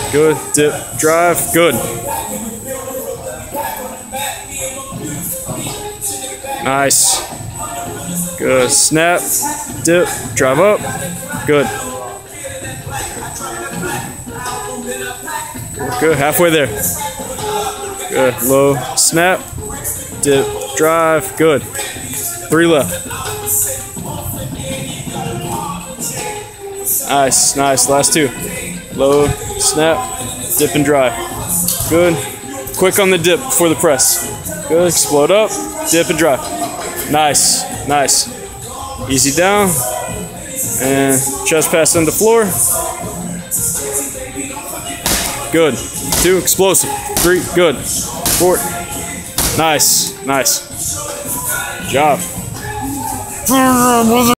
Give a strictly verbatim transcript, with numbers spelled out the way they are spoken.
Good. Dip, drive. Good. Nice. Good. Snap, dip, drive up. Good. Good. Halfway there. Good. Low, snap, dip, drive. Good. Three left. Nice, nice. Last two. Low, snap, dip and drive. Good. Quick on the dip before the press. Good. Explode up, dip and drive. Nice, nice. Easy down. And chest pass on the floor. Good. Two, explosive. Three, good. Four. Nice, nice. Good job.